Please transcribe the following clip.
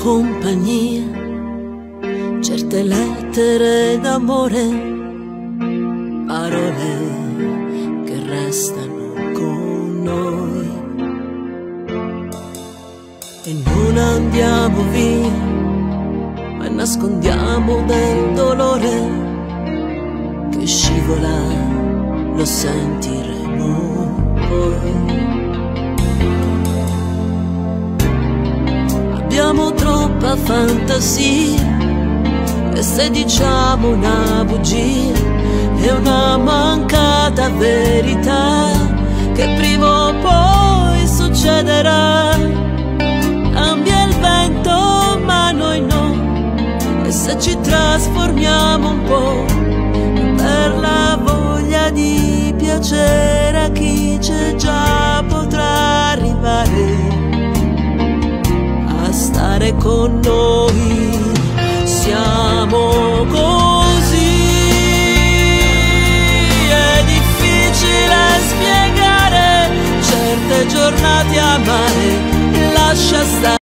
compagnia, certe lettere d'amore, parole che restano con noi. E non andiamo via, ma nascondiamo del dolore che scivola, lo sentiremo poi. Abbiamo troppa fantasia e se diciamo una bugia è una mancata verità che prima o poi succederà. Cambia il vento ma noi no, e se ci trasformiamo un po' per la voglia di piacere a chi c'è già potrà arrivare stare con noi. Siamo così, è difficile spiegare certe giornate amare, lascia stare.